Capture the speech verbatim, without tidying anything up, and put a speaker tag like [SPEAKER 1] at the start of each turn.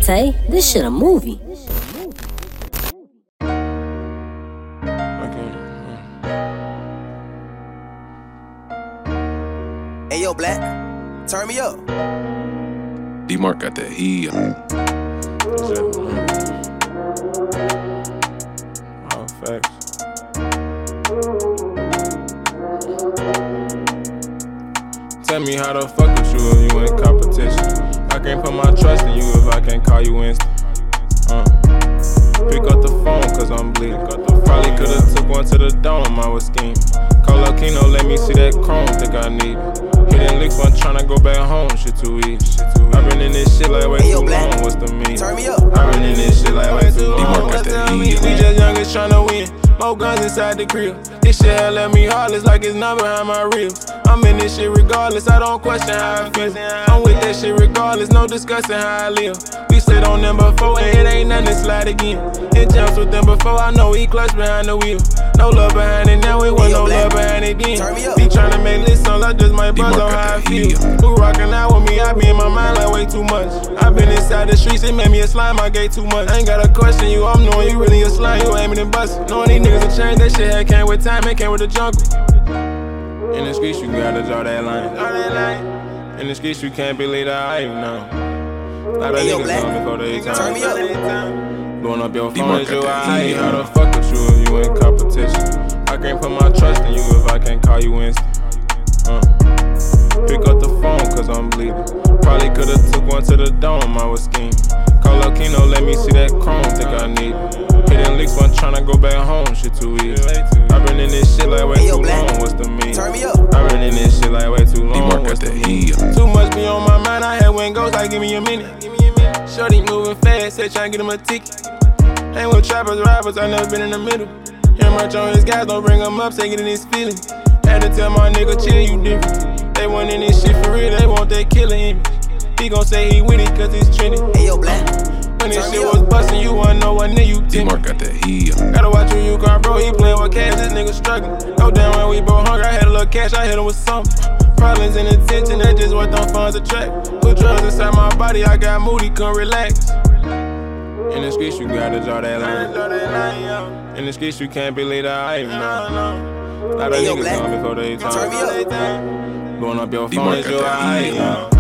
[SPEAKER 1] Tay, this shit a movie.
[SPEAKER 2] Hey yo, Black, turn me up.
[SPEAKER 3] D-Mark got that heat.
[SPEAKER 4] All facts. Tell me how the fuck with you if you in competition. I can't put my trust in you if I can't call you instant. Uh. Pick up the phone cause I'm bleeding. Probably could've took one to the dome, I was scheming. Call up Kino, let me see that chrome, think I need it. Hitting licks when tryna go back home, shit too easy. I been in this shit like way
[SPEAKER 2] Hey, yo,
[SPEAKER 4] too
[SPEAKER 2] Black,
[SPEAKER 4] long, what's the meaning?
[SPEAKER 2] turn me up.
[SPEAKER 4] I been in this shit like way too long,
[SPEAKER 3] D-Mark got
[SPEAKER 4] what's
[SPEAKER 3] that
[SPEAKER 4] the
[SPEAKER 3] heat.
[SPEAKER 4] meaning? We just youngest tryna win, more guns inside the crib. This shit had left me heartless like it's not behind my ribs. I'm in this shit regardless, I don't question how I feel. I'm with that shit regardless, no discussing how I live. We slid on them before and it ain't nothing to slide again. It jumps with them before, I know he clutch behind the wheel. No love behind it now, it was no love behind it then. He tryna make this song like just my brother on how I feel. Who rockin' out with me, I be in my mind like way too much. I been inside the streets, it made me a slime, I gave too much. I ain't gotta question you, I'm knowing you really a slime, you aiming and bustin'. Knowing these niggas will change, that shit had came with time, it came with the jungle. In the streets, you gotta draw that line. In the streets, you can't believe that I even know. Like the
[SPEAKER 2] Hey, yo,
[SPEAKER 4] niggas
[SPEAKER 2] Black,
[SPEAKER 4] know before they
[SPEAKER 2] turn me up.
[SPEAKER 4] time. Blowing up your phone
[SPEAKER 3] D-Mark
[SPEAKER 4] is
[SPEAKER 3] got
[SPEAKER 4] your
[SPEAKER 3] that
[SPEAKER 4] eye.
[SPEAKER 3] heat.
[SPEAKER 4] How the fuck with you if you in competition? I can't put my trust in you if I can't call you instant. Uh. Pick up the phone cause I'm bleeding. Probably could've took one to the dome, I was scheming. Call up Kino, let me see that chrome, think I need it. Hitting licks when tryna go back home, shit too easy. I been in this shit like way
[SPEAKER 2] Hey, yo,
[SPEAKER 4] too
[SPEAKER 2] Black,
[SPEAKER 4] long, what's the meaning?
[SPEAKER 2] turn me up.
[SPEAKER 4] I been in this shit like way too long,
[SPEAKER 3] D-Mark got
[SPEAKER 4] what's the
[SPEAKER 3] that
[SPEAKER 4] meaning?
[SPEAKER 3] heat.
[SPEAKER 4] Too much be on my mind, I had one ghost like give me a minute. Shorty moving fast, said tryna get him a ticket. Ain't with trappers, rappers, I never been in the middle. Hear much on his guys, don't bring him up, say get in his feelings. Had to tell my nigga, chill, you different. They want in this shit for real, they want that killer image. He gon' say he with it cause he's trending.
[SPEAKER 2] Hey yo, Black,
[SPEAKER 4] When this
[SPEAKER 2] turn me
[SPEAKER 4] shit
[SPEAKER 2] up.
[SPEAKER 4] was bustin', you wanna know what nigga you
[SPEAKER 3] D-Mark
[SPEAKER 4] timid.
[SPEAKER 3] got that heat.
[SPEAKER 4] Gotta watch who you car, bro, he playin' with cash, this nigga struggling. No damn when we both hungry, I had a little cash, I hit him with something. Problems and attention, that's just what them funds attract. Put drugs inside my body, I got moody, couldn't relax. In the streets, you gotta draw that line. In the streets, you can't believe that I even know. Like the
[SPEAKER 2] Hey, yo,
[SPEAKER 4] niggas
[SPEAKER 2] Black,
[SPEAKER 4] know before they
[SPEAKER 2] turn me
[SPEAKER 4] time.
[SPEAKER 2] up.
[SPEAKER 4] Blowing up your phone
[SPEAKER 3] D-Mark
[SPEAKER 4] is
[SPEAKER 3] got
[SPEAKER 4] your
[SPEAKER 3] that
[SPEAKER 4] eye.
[SPEAKER 3] heat.
[SPEAKER 4] uh.